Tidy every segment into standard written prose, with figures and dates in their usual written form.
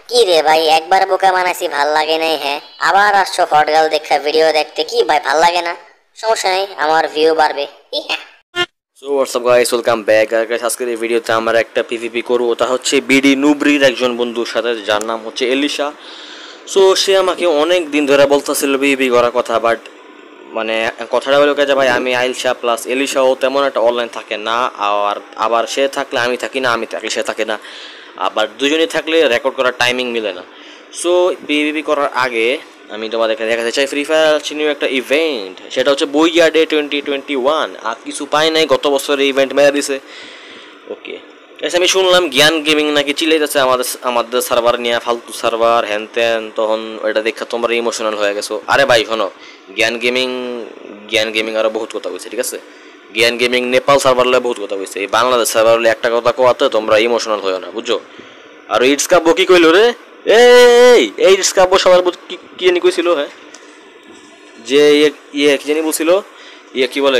কি রে ভাই, একবার বোকা বানাইছি ভাল লাগে নাই, হ্যাঁ আবার আসছো ফটগাল দেখা ভিডিও দেখতে? কি ভাই ভাল লাগে না? সমস্যা নেই, আমার ভিউ বাড়বে। So what's up guys, welcome back. Guys আজকের এই ভিডিওতে আমরা একটা পিভিপি করবো, তা হচ্ছে বিডি নুবরির একজন বন্ধুর সাথে, যার নাম হচ্ছে এলিশা। সো সে আমাকে অনেক দিন ধরে বলতেছিল পিভিপি করার কথা, বাট মানে কথাটা হলো যে ভাই আমি আইলশা প্লাস এলিশাও তেমন একটা অনলাইন থাকে না, আর আবার সে থাকলে আমি থাকি না, আমি থাকলে সে থাকে না, আবার দুজনেই থাকলে রেকর্ড করার টাইমিং মিলে না। সো পিভিপি করার আগে আমি তোমাদেরকে দেখাতে চাই ফ্রি ফায়ার নিউ একটা ইভেন্ট, সেটা হচ্ছে বইয়া ডে 2021। আর কিছু পাই নাই, গত বছর ইভেন্ট মেরে দিছে। ওকে, আমি শুনলাম জ্ঞান গেমিং নাকি চিল্লাইতেছে আমাদের আমাদের সার্ভার নিয়ে, ফালতু সার্ভার হ্যান ত্যান। তখন ওইটা দেখে তোমরা ইমোশনাল হয়ে গেছো। আরে ভাই শোনো, জ্ঞান গেমিং জ্ঞান গেমিং আরও বহুত কথা বলছে, ঠিক আছে? জ্ঞান গেমিং নেপাল সার্ভার লে বহুত কথা বলছে, এই বাংলাদেশ সার্ভার লে একটা কথা কোয়াতে তোমরা ইমোশনাল হয়েও না, বুঝছো? আর ইটস কাব্য কি কইলো রে? এই ইটস কাব্য সবার কি জানি কইছিল, হ্যাঁ যে কি জানি বলছিল, কি বলে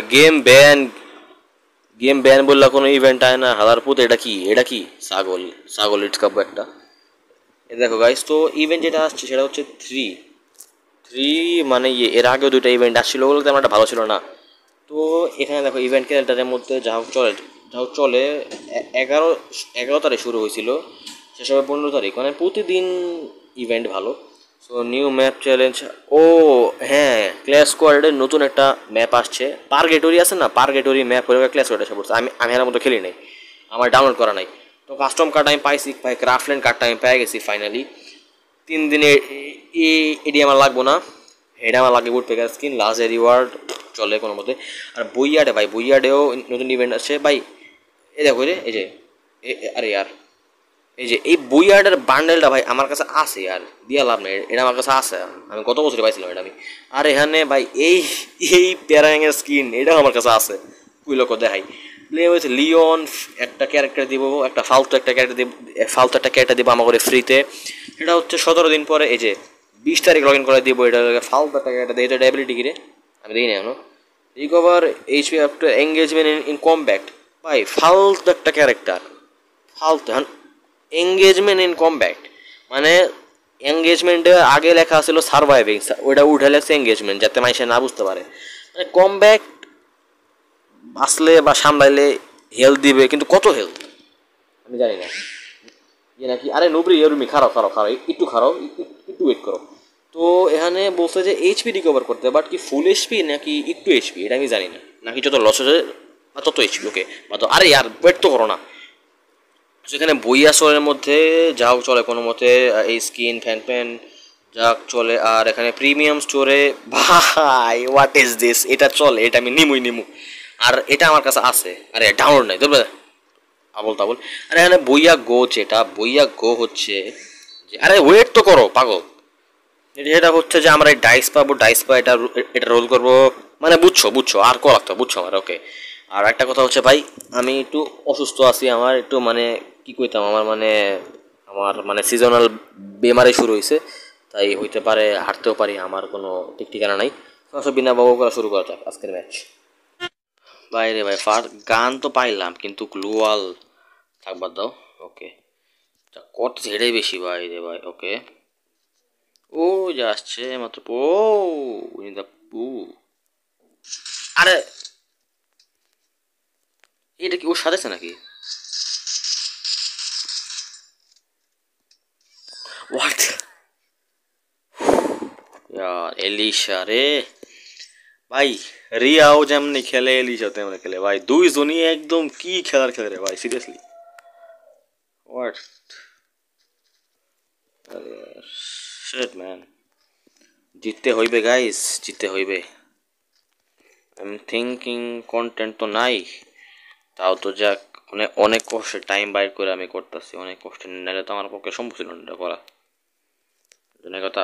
গেম ব্যান বললা কোনো ইভেন্ট আয় না হালার পুত। এটা কি ছাগল ছাগল ইটস কাব্য একটা। এ দেখো গাইস, তো ইভেন্ট যেটা আসছে সেটা হচ্ছে থ্রি থ্রি মানে এর আগেও দুইটা ইভেন্ট আসছিল, ওগুলো তেমন একটা ভালো ছিল না। তো এখানে দেখো ইভেন্ট ক্যালেন্ডারের মধ্যে যা হোক চলে 11 তারিখ শুরু হয়েছিল, শেষ হবে 15 তারিখ, মানে প্রতিদিন ইভেন্ট ভালো। So new map challenge. ও হ্যাঁ, ক্ল্যাশ স্কোয়াডের নতুন একটা ম্যাপ আসছে, পারগেটরি আছে না, পারগেটরি ম্যাপ হয়ে ক্ল্যাশ স্কোয়াড এসে পড়ছে। আমি এর মতো খেলি নাই, আমার ডাউনলোড করা নাই। তো কাস্টম কার্ড আমি পাইছি, ক্রাফটল্যান্ড কার্ডটা আমি পেয়ে গেছি ফাইনালি। 3 দিনে এটি আমার লাগবো না, এটা আমার লাগে বুট পেকার স্কিন লাস্ট রিওয়ার্ড চলে কোনো মতে। আর বইয়াডে ভাই, বইয়াডেও নতুন ইভেন্ট আছে ভাই। এই দেখো রে, এই যে আরে ইয়ার, এই যে এই বইয়ার্ডের বান্ডেলটা ভাই আমার কাছে আছে, আর দিয়া লাভ নেই, এটা আমার কাছে আছে, আমি গত বছরে পাইছিলাম এটা আমি। আর এখানে ভাই এই এই প্যারাঙের স্কিন এটাও আমার কাছে আছে, কুইলক দেখাই প্লে হয়েছে। লিওন একটা ক্যারেক্টার দিব, একটা ফালতু একটা ক্যারেক্টার দিব আমার করে ফ্রিতে। এটা হচ্ছে 17 দিন পরে, এই যে 20 তারিখ লগ ইন করে দিব। এটা ফালতু একটা ক্যারেক্টার দিয়ে, এটা অ্যাবিলিটি কিরে আমি দিই না এখনো। Recover HP after engagement in combat, ভাই ফালতু একটা ক্যারেক্টার, ফালতু এঙ্গেজমেন্ট ইন কমব্যাক্ট। মানে এঙ্গেজমেন্টে আগে লেখা ছিল সার্ভাইভিং, ওইটা উঠে লেখছে এঙ্গেজমেন্ট, যাতে মানুষে না বুঝতে পারে। মানে কমব্যাক্ট বাঁচলে বা সামলাইলে হেলথ দিবে, কিন্তু কত হেলথ আমি জানি না। ইয়ে নাকি, আরে নুবরি এরুমি খারাপ একটু খারাপ, একটু ওয়েট করো। তো এখানে বলছে যে এইচপি রিকভার করতে, বাট কি ফুল এইচপি নাকি একটু এইচপি এটা আমি জানি না, নাকি যত লস হচ্ছে বা তত এইচপি। ওকে বা তো আরে ইয়ার ওয়েট তো করো না। সেখানে বইয়া স্টোরের মধ্যে যাও চলে কোনো মতে, এই স্কিন ফ্যান যা চলে। আর এখানে প্রিমিয়াম স্টোরে ভাই হোয়াট ইজ দিস, এটা চলে, এটা আমি নিমু। আর এটা আমার কাছে আছে, আরে ডাউনলোড নাই তো আবল তাবল। আর এখানে বইয়া গো হচ্ছে যে, আরে ওয়েট তো করো পাগল। এটা হচ্ছে যে আমরা ডাইস পাবো, এটা এটা রোল করবো, মানে বুঝছো আর কো লাগতো, বুঝছো আমার। ওকে, আর একটা কথা হচ্ছে ভাই, আমি একটু অসুস্থ আছি, আমার একটু মানে কি কইতাম, আমার মানে সিজনাল বেমারি শুরু হয়েছে, তাই হইতে পারে হাঁটতেও পারি, আমার কোনো ঠিক ঠিকানা নাই। সব বিনা বাবু করা শুরু করা যাক আজকের ম্যাচ। বাইরে ভাই গান তো পাইলাম, কিন্তু গ্লুয়াল থাকবার দাও। ওকে, কত এটাই বেশি ভাই রে ভাই। ওকে, ও যা আসছে মাত্র, ও দা পু, আরে এটা কি ওর সাথে আছে নাকি? হোয়াট এলিশা রে ভাই, রিয়াও যেমনি খেলে এলিশা তেমনি খেলে ভাই, দুইজনই একদম কি খেলে রে ভাই, সিরিয়াসলি হোয়াট। শিট ম্যান, জিততে হইবে গাইস, জিততে হইবে। আই এম থিঙ্কিং কন্টেন্ট তো নাই, তাও তো যাক, অনেক অনেক কষ্টে টাইম বাইর করে আমি করতেছি, অনেক কষ্টে, নাহলে তো আমার পক্ষে সম্ভব ছিল না এটা করা, জনের কথা।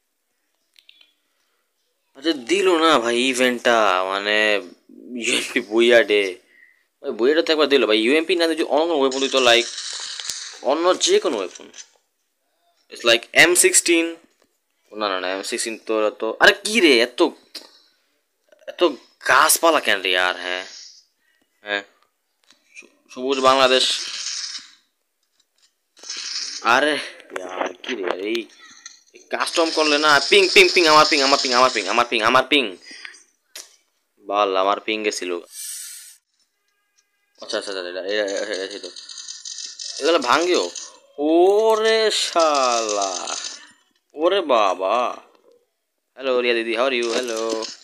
আচ্ছা দিল না ভাই ইভেন্টটা, মানে ইউএমপি বইয়া ডে, ওই বইয়াটা তো একবার দিল ভাই। ইউএমপি না যদি অন্য ওয়েপন দিত, লাইক অন্য যে কোনো ওয়েপন, ইটস লাইক M16। না M16 তো তো আরে কি রে, এত এত গাছপালা কেন রে আর, হ্যাঁ হ্যাঁ, সবুজ বাংলাদেশ। আরে यार কি রে এই কাস্টম করলে না পিং পিং পিং আমার পিং আমার পিং আমার পিং আমার পিং আমার পিং বল আমার পিং গেছিল আচ্ছা আচ্ছা এটা তো এগুলো ভাঙ্গিও ওরে শালা ওরে বাবা হ্যালো রিয়া দিদি হাউ আর ইউ হ্যালো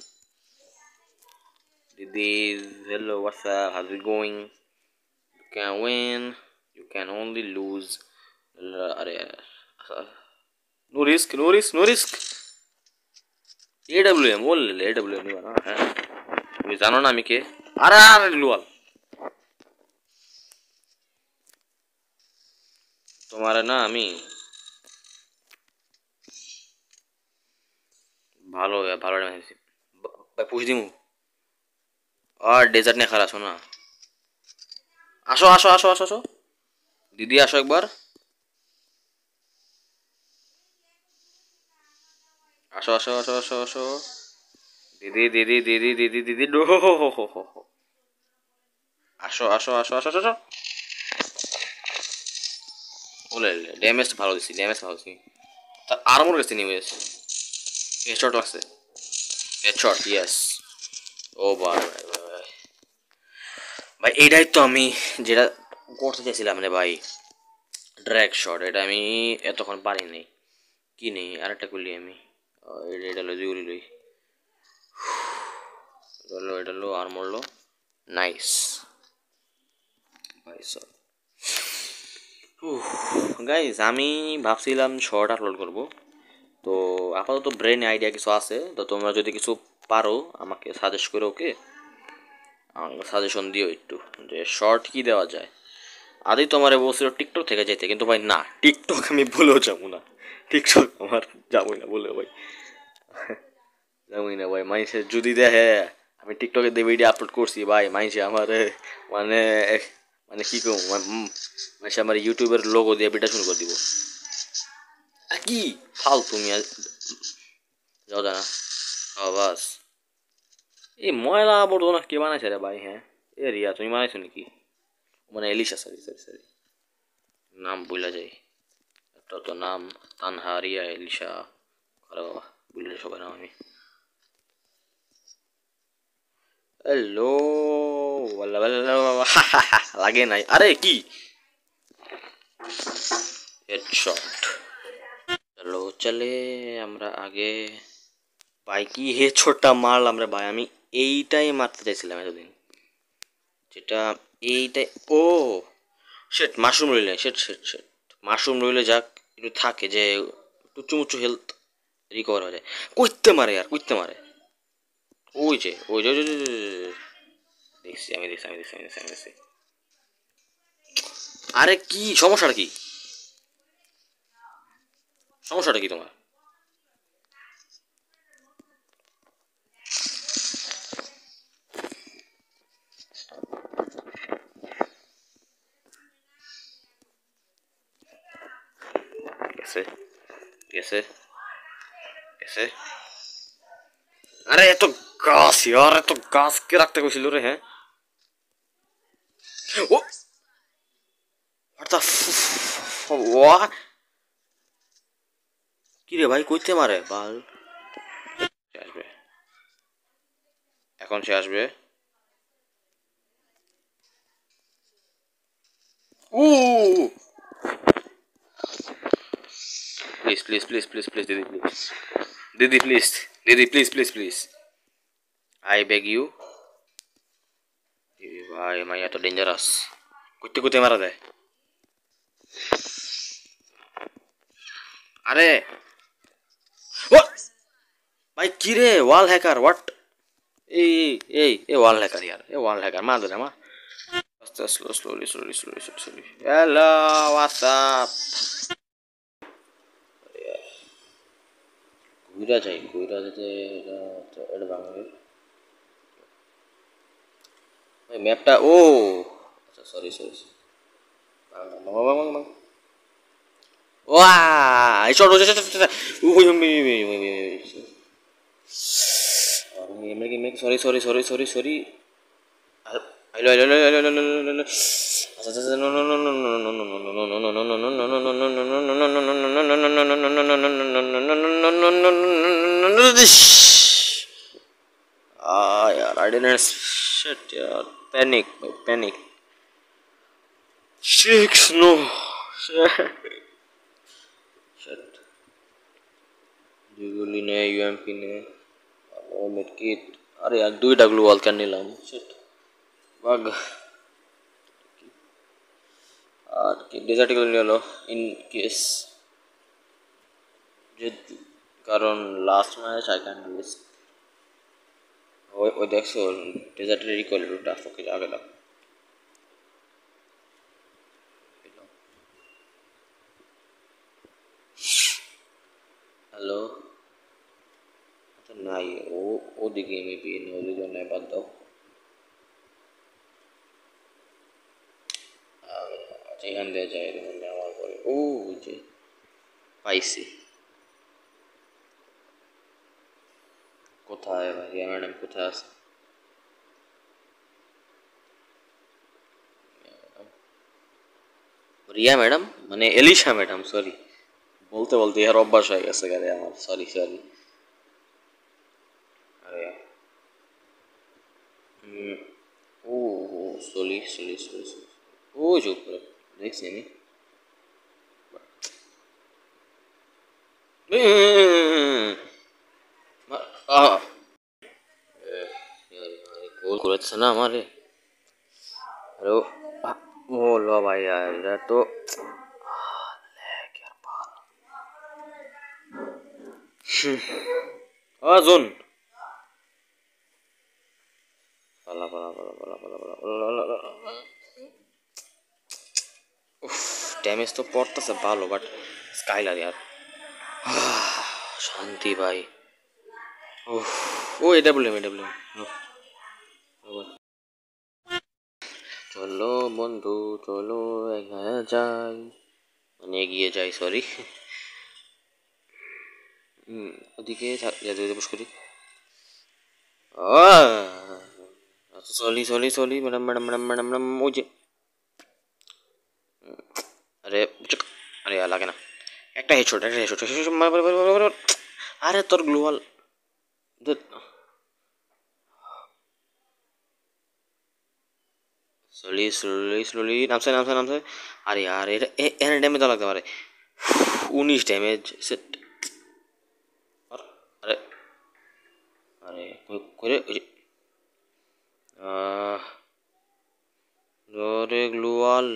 দিদি hello what's up how's it going you can win you can only lose अरे no risk no risk no risk AWM बोल ले एडब्ल्यूएम नहीं बना है তুমি জানো না আমি কে আরে আরে লুয়াল তোমার না আমি ভালো ভালো ভাই পুষ দিমু আর ডেজার্ট নিয়ে খারাপ আসো না আসো আসো আসো আসো আসো দিদি আসো একবার আসো আসো আসো আসো আসো দিদি দিদি দিদি দিদি দিদি ডো আসো আসো আসো আসো আসো ওলে ড্যামেজ ভালো দিছি ড্যামেজ ভালো দিছি তার আর্মর গেছে নিয়ে গেছে হেডশট লাগছে হেডশট ইয়েস ও ভাই ভাই ভাই ভাই এটাই তো আমি যেটা করতে চাইছিলাম রে ভাই ড্র্যাগ শট এটা আমি এতক্ষণ পারিনি কি নেই আরেকটা করলি আমি এটা লো দুই লই এটা লো আর মরলো নাইস ভাই সব গাইজ আমি ভাবছিলাম শর্ট আপলোড করব তো আপাতত ব্রেন আইডিয়া কিছু আছে তো তোমরা যদি কিছু পারো আমাকে সাজেস্ট করে ওকে সাজেশন দিও একটু যে শর্ট কি দেওয়া যায় আদি তোমার বলছিল টিকটক থেকে যেতে কিন্তু ভাই না টিকটক আমি ভুলেও যাবো না টিকটক আমার যাবোই না বলে ভাই যাবোই না ভাই মানুষের যদি দেখে আমি টিকটকে দিয়ে ভিডিও আপলোড করছি ভাই মানুষে আমার মানে মানে কি কম মানুষ আমার ইউটিউবের লোগো দিয়ে ভিডিও শুরু করে দিব আর কি ফাল তুমি যাও জানা বাস এই ময়লা আবর্জনা কে বানাইছে রে ভাই হ্যাঁ এ রিয়া তুমি বানাইছো নাকি মানে এলিশা সরি সরি সরি নাম ভুলা যায় একটা তো নাম তানহা রিয়া এলিশা আরে বাবা ভুলে সবাই নাম আমি হ্যালো লাগে নাই আরে কি হেডশট চলো চলে আমরা আগে ভাই কি হেডশটটা মারলাম রে ভাই আমি এইটাই মারতে চাইছিলাম এতদিন যেটা এইটাই ও শেট মাশরুম রইলে শেট শেট শেট মাশরুম রইলে যাক একটু থাকে যে টুচুমুচু হেলথ রিকভার হয়ে যায় কইতে মারে আর কইতে মারে ওই যে ওই যে দেখছি আমি দেখছি আমি দেখছি আমি দেখছি আমি দেখছি আরে কি সমস্যাটা কি সমস্যাটা কি তোমার গেছে গেছে গেছে আরে এত গাছ ইয়ার এত গাছ কে রাখতে কইছিল রে হ্যাঁ ও what কি রে ভাই কইতে মারে বাল আসবে এখন সে আসবে ও please please please please please দিদি প্লিজ দিদি প্লিজ দিদি please please please I beg you ভাই মাইয়া তো ডেঞ্জারাস কইতে কইতে মারা দেয় আরে ও ভাই কি রে ওয়াল হ্যাকার হোয়াট এই এই এ ওয়াল হ্যাকার ইয়ার এ ওয়াল হ্যাকার মার দে মা আস্তে slowly slowly slowly slowly hello what's up ঘুরা যাই ঘুরা যেতে এটা বাংলা ওই ম্যাপটা ও আচ্ছা সরি সরি ওয়া এই shot sorry sorry sorry sorry sorry hello hello hello hello यार I didn't shit यार panic 6 no shit जुगुली ने यूएमपी ने और मिडकिट अरे यार दुईटा ग्लू वॉल कर निलाम shit बग আর কি ডেজার্ট গুলো নিয়ে হলো ইন কেস যে কারণ last match I can risk ওই দেখছো ডেজার্টের ইকুয়ালিটিটা ফকে আগে দাও হ্যালো আচ্ছা নাই ওদিকে মেবি ওদিকে নাই বাদ দাও এখান দিয়ে যাই আমার পরে ও যে পাইছি কোথায় ভাই রিয়া ম্যাডাম কোথায় আছে রিয়া ম্যাডাম মানে এলিশা ম্যাডাম সরি বলতে বলতে ইয়ার অভ্যাস হয়ে গেছে গারে আমার সরি আরে ও সরি ও চুপ করে দেখছি আমি গোল করেছে না আমারে আরে ও লো ভাই यार এটা তো জোন পালা ড্যামেজ তো পড়তেছে ভালো বাট স্কাইলার यार শান্তি ভাই ও এডব্লিউএম চলো বন্ধু চলো এগিয়ে যাই সরি ওদিকে যেতে পুশ করি আচ্ছা সরি ম্যাডাম ওই যে আরে আরে লাগে না একটা হেডশট আরে তোর গ্লোবাল স্লোলি নামছে আরে यार এর ড্যামেজ লাগতে পারে 19 ড্যামেজ সেট আরে করে রে গ্লোয়াল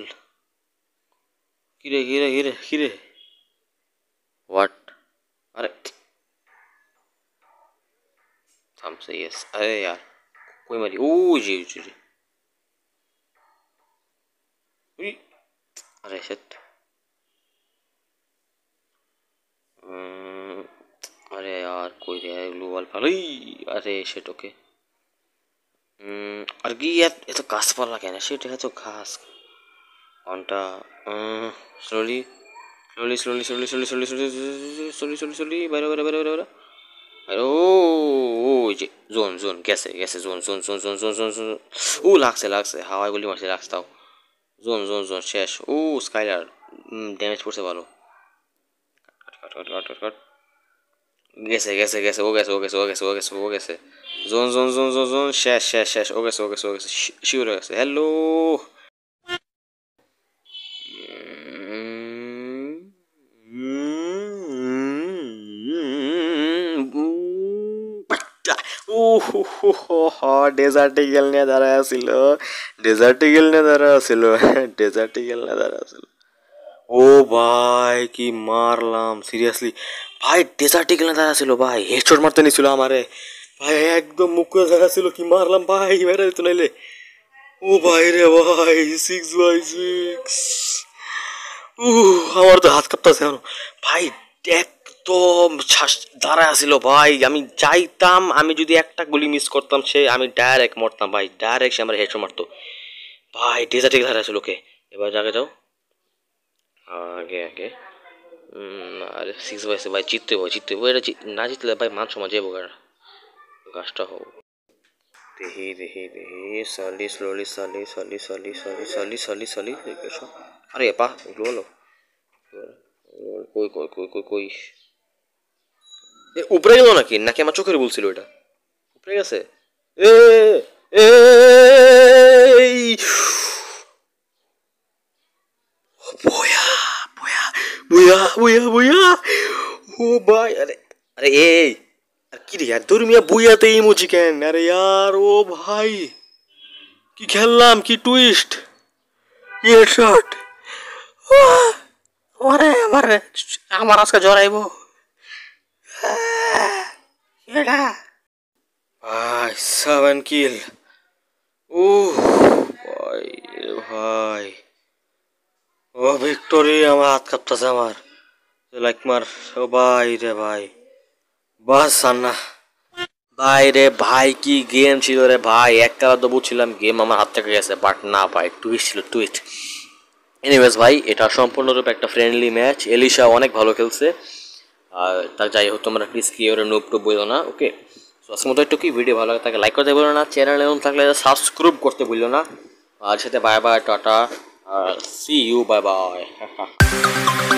কিরে হোয়াট আরে থামছে ইয়েস আরে यार कोई मारी ओ जी अरे शिट अरे यार कोई ग्लू वॉल पर अरे शिट ओके अरे यार ये तो घास पर लगा है ना शिट है तो घास कौनटा स्लोली বাইরে আরে ও যে জোন গেছে জোন ও লাগছে হাওয়ায় গুলি মারছে লাগছে তাও জোন শেষ ও স্কাইলার ড্যামেজ পড়ছে ভালো কাট গেছে ও গেছে জোন শেষ ও গেছে শিওর হয়ে গেছে হ্যালো ডেজার্ট ইগল নিয়ে দাঁড়ায় ছিল ও ভাই কি মারলাম সিরিয়াসলি ভাই ডেজার্ট ইগল নিয়ে দাঁড়ায় ছিল ভাই হেডশট মারতে নিছিল আমারে ভাই একদম মুখে জায়গা ছিল কি মারলাম ভাই মেরে দিত নাইলে ও ভাই রে ভাই 6x6 আমার তো হাত কাঁপতেছে ভাই একদম দাঁড়ায় আসিল ভাই আমি চাইতাম আমি যদি একটা গুলি মিস করতাম আমি ডাইরেক্ট মরতাম ভাই ডাইরেক্ট সে আমার হেডশট মারতো ভাই ডেজার্ট ইগল দাঁড়ায় ছিল ওকে এবার জায়গায় যাও আগে আরে 6x ভাই জিততে হবে এটা না জিতলে ভাই মান সমাজ যাবো গাছটা হোক দেহি সালি আরে পা বলো কই কই কই কই কই উপরে গেল নাকি নাকি আমার চোখের বলছিল এটা উপরে গেছে এ এই বুয়া বুয়া বুয়া বুয়া বুয়া ও ভাই আরে আরে এই আর কি রে यार তোর মিয়া বুয়াতে ইমোজি কেন আরে यार ও ভাই কি খেললাম কি টুইস্ট কি হেডশট ওরে আমারে আমার আজকে জড়াইবো এটা ভাই 7 কিল ও ভাই ভাই ও ভিক্টোরি আমার হাত কাঁপতেছে আমার লাইক মার ও ভাই রে ভাই বাস আন্না ভাই রে ভাই কি গেম ছিল রে ভাই একতলা তো বুঝছিলাম গেম আমার হাত থেকে গেছে বাট না ভাই টুইস্ট ছিল টুইস্ট এনিওয়েজ ভাই এটা সম্পূর্ণরূপে একটা ফ্রেন্ডলি ম্যাচ এলিশা অনেক ভালো খেলছে আর তা যাই হোক তোমরা প্লিজ কি ওরা নোপ টোপ বলো না ওকে সো আজকের মতো একটু কি ভিডিও ভালো লাগে তাকে লাইক করতে বলো না চ্যানেলে নতুন থাকলে সাবস্ক্রাইব করতে বললো না আর সাথে bye bye ta ta see you bye by